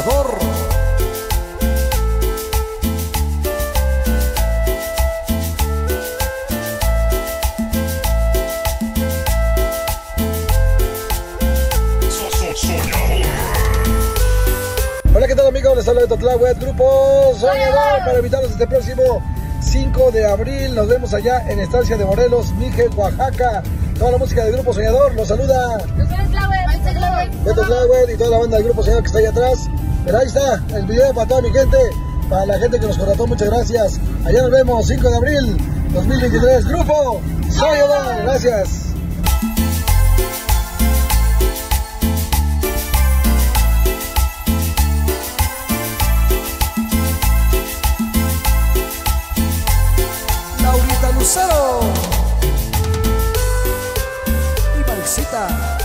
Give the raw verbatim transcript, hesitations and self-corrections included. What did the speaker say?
Soñador. Hola, ¿qué tal amigos? Les habla de Totlahuet, Grupo Soñador, para invitarlos este próximo cinco de abril. Nos vemos allá en Estancia de Morelos, Mije, Oaxaca. Toda la música del Grupo Soñador los saluda Beto Tlahuet y toda la banda del Grupo Soñador que está ahí atrás. Pero ahí está el video para toda mi gente, para la gente que nos contrató, muchas gracias. Allá nos vemos, cinco de abril dos mil veintitrés, Grupo Soñador. Gracias. Laurita Lucero y Maricita.